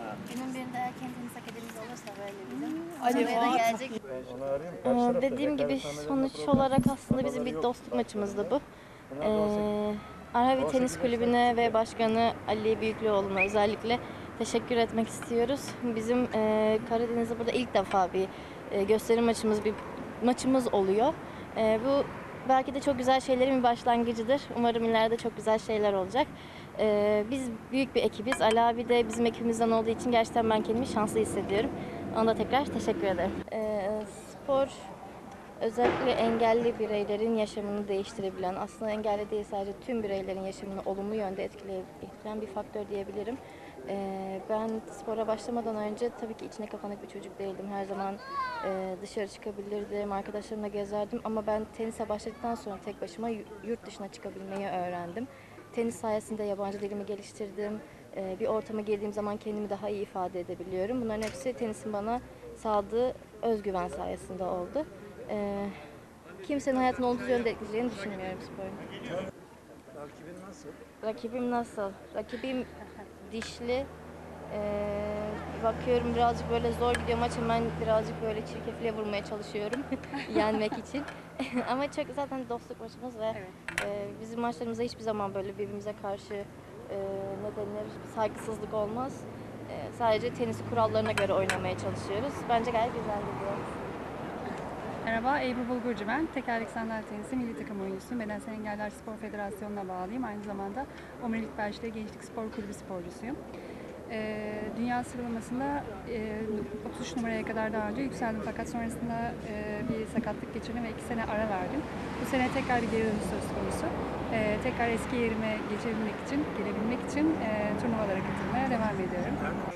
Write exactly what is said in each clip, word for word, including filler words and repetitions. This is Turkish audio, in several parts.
Günün birinde eğer kendiniz akademiniz olursa böyle bizim. Hadi Oraya da gelecek. Ee, dediğim gibi sonuç olarak aslında bizim bir dostluk maçımızdı bu. Ee, Arhavi Tenis Kulübü'ne ve başkanı Ali Büyüklüoğlu'na özellikle teşekkür etmek istiyoruz. Bizim e, Karadeniz'de burada ilk defa bir e, gösteri maçımız bir maçımız oluyor. E, bu belki de çok güzel şeylerin bir başlangıcıdır. Umarım ileride çok güzel şeyler olacak. E, biz büyük bir ekibiz. Ali abi de bizim ekibimizden olduğu için gerçekten ben kendimi şanslı hissediyorum. Ona da tekrar teşekkür ederim. E, spor özellikle engelli bireylerin yaşamını değiştirebilen, aslında engelli değil sadece tüm bireylerin yaşamını olumlu yönde etkileyen bir faktör diyebilirim. Ee, ben spora başlamadan önce tabii ki içine kapanık bir çocuk değildim. Her zaman e, dışarı çıkabilirdim, arkadaşlarımla gezerdim ama ben tenise başladıktan sonra tek başıma yurt dışına çıkabilmeyi öğrendim. Tenis sayesinde yabancı dilimi geliştirdim. Ee, bir ortama girdiğim zaman kendimi daha iyi ifade edebiliyorum. Bunların hepsi tenisin bana sağladığı özgüven sayesinde oldu. Ee, kimsenin hayatını olumsuz yönde etkileyeceğini düşünmüyorum sporun. Rakibin nasıl? Rakibim nasıl? Rakibim dişli. Ee, bakıyorum birazcık böyle zor gidiyor maç, hemen birazcık böyle çirkefliğe vurmaya çalışıyorum yenmek için. Ama çok zaten dostluk maçımız ve evet. e, bizim maçlarımızda hiçbir zaman böyle birbirimize karşı e, ne denir saygısızlık olmaz. E, sadece tenis kurallarına göre oynamaya çalışıyoruz. Bence gayet güzel gidiyor. Merhaba, Ebru Bulgurcu ben. Tekerlek sandalye tenisi milli takım oyuncusuyum. Bedensel Engeller Spor Federasyonu'na bağlıyım. Aynı zamanda Omurilik Belç'te Gençlik Spor Kulübü sporcusuyum. Ee, dünya sıralamasında e, otuz üç numaraya kadar daha önce yükseldim fakat sonrasında e, bir sakatlık geçirdim ve iki sene ara verdim. Bu sene tekrar bir geri dönüş söz konusu. E, tekrar eski yerime geçebilmek için, gelebilmek için e, turnuvalara katılmaya devam ediyorum.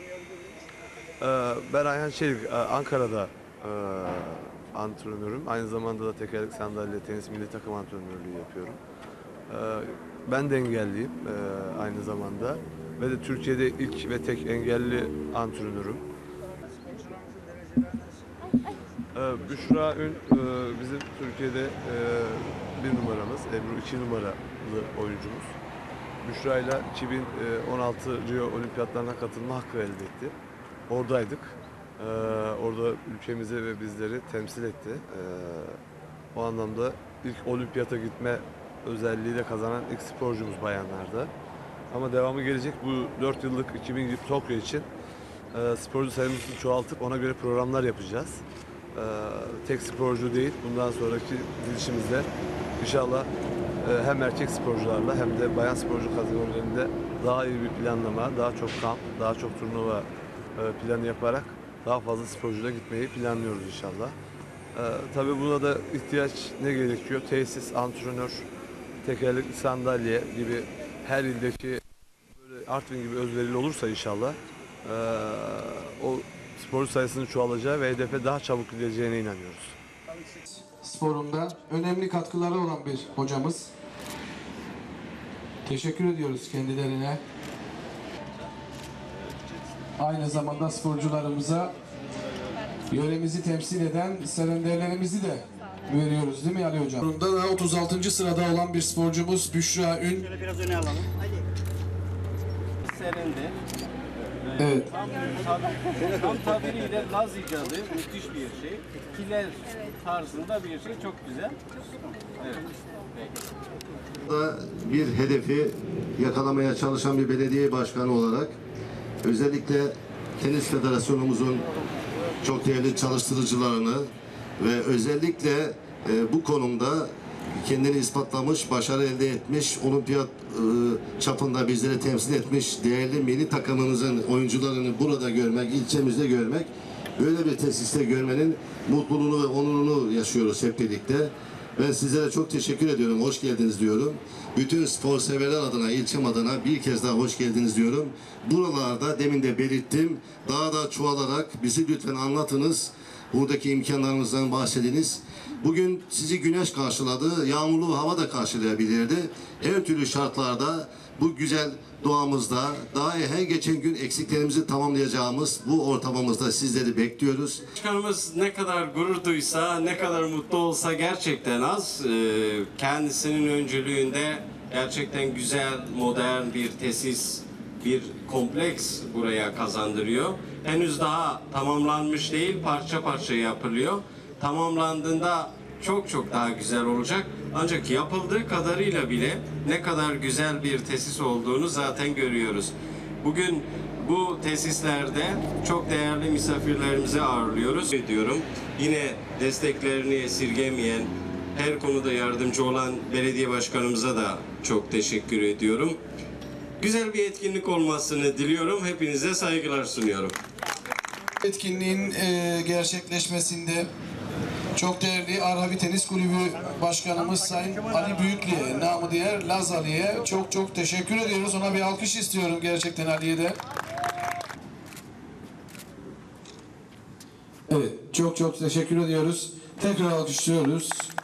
Ee, ben Ayhan Çelik, Ankara'da e, antrenörüm. Aynı zamanda da tekerlek sandalye tenis milli takım antrenörlüğü yapıyorum. Ee, ben de engelliyim e, aynı zamanda. Ve de Türkiye'de ilk ve tek engelli antrenörüm. Ee, Büşra Ün e, bizim Türkiye'de e, bir numaramız, Ebru iki numaralı oyuncumuz. Büşra ile iki bin on altı Rio Olimpiyatlarına katılma hakkı elde etti. Oradaydık. Ee, orada ülkemizi ve bizleri temsil etti. Ee, o anlamda ilk olimpiyata gitme özelliği de kazanan ilk sporcumuz bayanlarda. Ama devamı gelecek. Bu dört yıllık iki bin Tokyo için e, sporcu sayımızı çoğaltıp ona göre programlar yapacağız. E, tek sporcu değil, bundan sonraki gidişimizde inşallah e, hem erkek sporcularla hem de bayan sporcu kategorilerinde daha iyi bir planlama, daha çok kamp, daha çok turnuva e, planı yaparak daha fazla sporcuyla gitmeyi planlıyoruz inşallah. E, tabii buna da ihtiyaç ne gerekiyor? Tesis, antrenör, tekerlekli sandalye gibi her ildeki böyle Artvin gibi özverili olursa inşallah e, o sporcu sayısının çoğalacağı ve hedefe daha çabuk gideceğine inanıyoruz. Sporunda önemli katkıları olan bir hocamız. Teşekkür ediyoruz kendilerine. Aynı zamanda sporcularımıza yöremizi temsil eden serenderlerimizi de veriyoruz değil mi Ali Hocam? Bunda da otuz altıncı sırada olan bir sporcumuz Büşra Ün. Şöyle biraz öne alalım. Serindi. Evet. Tam, tam, tam tabiriyle Laz icadı müthiş bir şey. Kiler tarzında bir şey, çok güzel. Evet. Da bir hedefi yakalamaya çalışan bir belediye başkanı olarak özellikle Tenis Federasyonumuzun çok değerli çalıştırıcılarını ve özellikle e, bu konumda kendini ispatlamış, başarı elde etmiş, olimpiyat e, çapında bizleri temsil etmiş değerli milli takımımızın oyuncularını burada görmek, ilçemizde görmek, böyle bir tesiste görmenin mutluluğunu ve onurunu yaşıyoruz hep birlikte. Ben sizlere çok teşekkür ediyorum, hoş geldiniz diyorum. Bütün spor severler adına, ilçem adına bir kez daha hoş geldiniz diyorum. Buralarda demin de belirttim, daha da çoğalarak bizi lütfen anlatınız. Buradaki imkanlarımızdan bahsediniz. Bugün sizi güneş karşıladı, yağmurlu hava da karşılayabilirdi. Her türlü şartlarda bu güzel doğamızda daha her geçen gün eksiklerimizi tamamlayacağımız bu ortamımızda sizleri bekliyoruz. Başkanımız ne kadar gurur duysa, ne kadar mutlu olsa gerçekten az. Kendisinin öncülüğünde gerçekten güzel, modern bir tesis bir kompleks buraya kazandırıyor. Henüz daha tamamlanmış değil, parça parça yapılıyor. Tamamlandığında çok çok daha güzel olacak. Ancak yapıldığı kadarıyla bile ne kadar güzel bir tesis olduğunu zaten görüyoruz. Bugün bu tesislerde çok değerli misafirlerimizi ağırlıyoruz. Diyorum. Yine desteklerini esirgemeyen, her konuda yardımcı olan belediye başkanımıza da çok teşekkür ediyorum. Güzel bir etkinlik olmasını diliyorum. Hepinize saygılar sunuyorum. Etkinliğin e, gerçekleşmesinde çok değerli Arhavi Tenis Kulübü Başkanımız Sayın Ali Büyükli'ye, namı diğer Laz Ali'ye çok çok teşekkür ediyoruz. Ona bir alkış istiyorum gerçekten Ali'ye de. Evet, çok çok teşekkür ediyoruz. Tekrar alkışlıyoruz.